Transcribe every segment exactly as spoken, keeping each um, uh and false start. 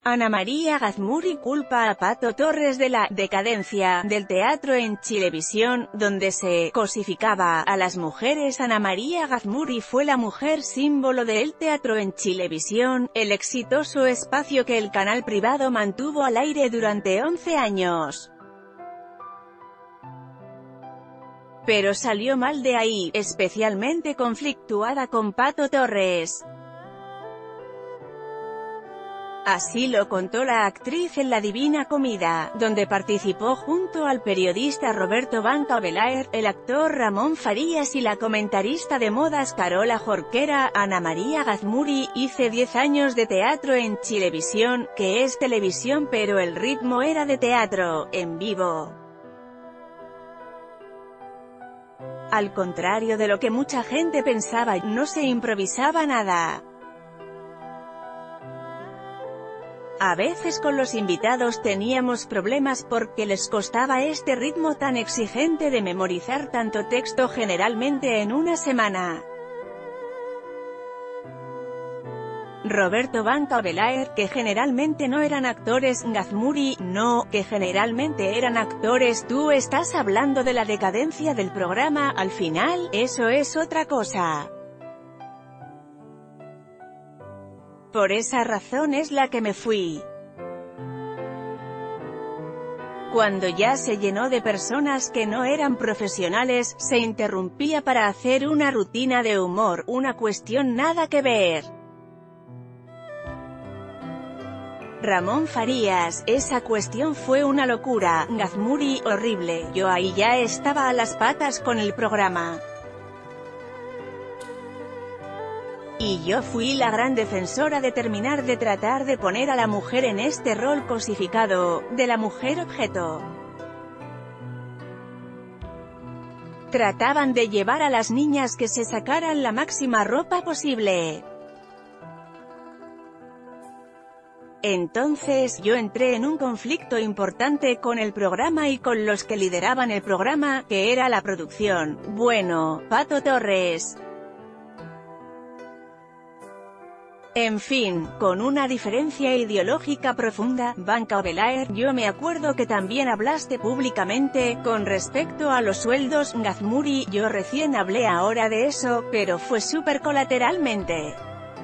Ana María Gazmuri culpa a Pato Torres de la «decadencia» del teatro en Chilevisión, donde se «cosificaba» a las mujeres. Ana María Gazmuri fue la mujer símbolo del teatro en Chilevisión, el exitoso espacio que el canal privado mantuvo al aire durante once años. Pero salió mal de ahí, especialmente conflictuada con Pato Torres. Así lo contó la actriz en La Divina Comida, donde participó junto al periodista Roberto Bancabelaer, el actor Ramón Farías y la comentarista de modas Carola Jorquera. Ana María Gazmuri: hice diez años de teatro en Chilevisión, que es televisión pero el ritmo era de teatro, en vivo. Al contrario de lo que mucha gente pensaba, no se improvisaba nada. A veces con los invitados teníamos problemas porque les costaba este ritmo tan exigente de memorizar tanto texto generalmente en una semana. Roberto Bancabelaer: que generalmente no eran actores. Gazmuri: no, que generalmente eran actores. Tú estás hablando de la decadencia del programa, al final, eso es otra cosa. Por esa razón es la que me fui. Cuando ya se llenó de personas que no eran profesionales, se interrumpía para hacer una rutina de humor, una cuestión nada que ver. Ramón Farías: esa cuestión fue una locura. Gazmuri: horrible, yo ahí ya estaba a las patas con el programa. Y yo fui la gran defensora de terminar de tratar de poner a la mujer en este rol cosificado, de la mujer objeto. Trataban de llevar a las niñas que se sacaran la máxima ropa posible. Entonces, yo entré en un conflicto importante con el programa y con los que lideraban el programa, que era la producción. Bueno, Pato Torres. En fin, con una diferencia ideológica profunda. Bancabelaer: yo me acuerdo que también hablaste públicamente, con respecto a los sueldos. Gazmuri: yo recién hablé ahora de eso, pero fue súper colateralmente.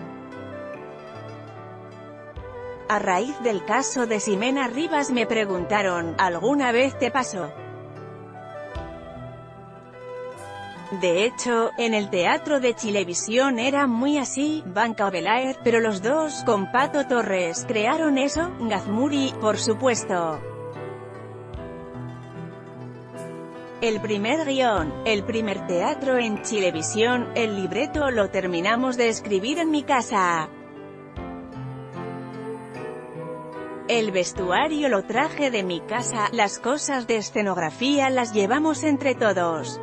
A raíz del caso de Ximena Rivas me preguntaron, ¿alguna vez te pasó? De hecho, en el teatro de Chilevisión era muy así. Bancabelaer: pero los dos, con Pato Torres, ¿crearon eso? Gazmuri: por supuesto. El primer guión, el primer teatro en Chilevisión, el libreto lo terminamos de escribir en mi casa. El vestuario lo traje de mi casa, las cosas de escenografía las llevamos entre todos.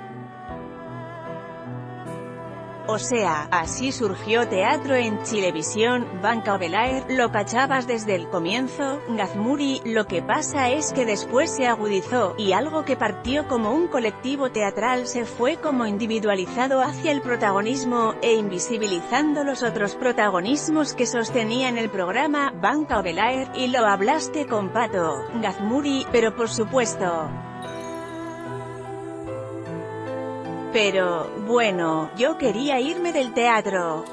O sea, así surgió teatro en Chilevisión. Bancabelaer: ¿lo cachabas desde el comienzo? Gazmuri: lo que pasa es que después se agudizó, y algo que partió como un colectivo teatral se fue como individualizado hacia el protagonismo, e invisibilizando los otros protagonismos que sostenían el programa. Bancabelaer: ¿y lo hablaste con Pato? Gazmuri: pero por supuesto. Pero, bueno, yo quería irme del teatro.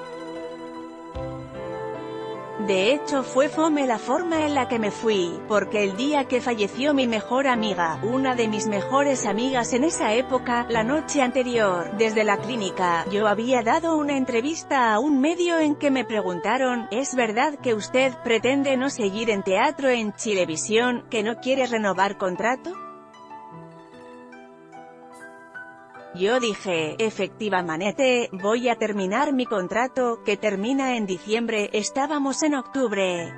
De hecho fue fome la forma en la que me fui, porque el día que falleció mi mejor amiga, una de mis mejores amigas en esa época, la noche anterior, desde la clínica, yo había dado una entrevista a un medio en que me preguntaron, ¿es verdad que usted pretende no seguir en teatro en Chilevisión, que no quiere renovar contrato? Yo dije, efectivamente, voy a terminar mi contrato, que termina en diciembre, estábamos en octubre.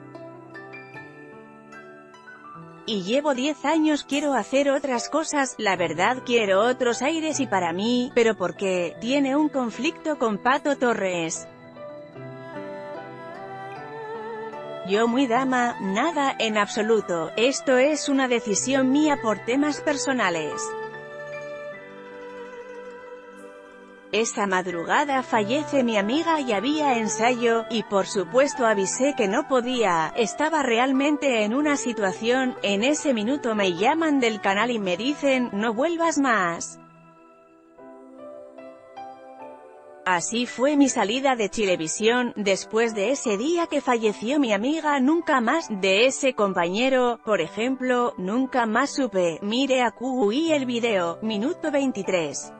Y llevo diez años, quiero hacer otras cosas, la verdad quiero otros aires y para mí, pero porque, tiene un conflicto con Pato Torres. Yo muy dama, nada, en absoluto, esto es una decisión mía por temas personales. Esa madrugada fallece mi amiga y había ensayo, y por supuesto avisé que no podía, estaba realmente en una situación, en ese minuto me llaman del canal y me dicen, no vuelvas más. Así fue mi salida de Chilevisión. Después de ese día que falleció mi amiga nunca más, de ese compañero, por ejemplo, nunca más supe. Mire a Q I el video, minuto veintitrés.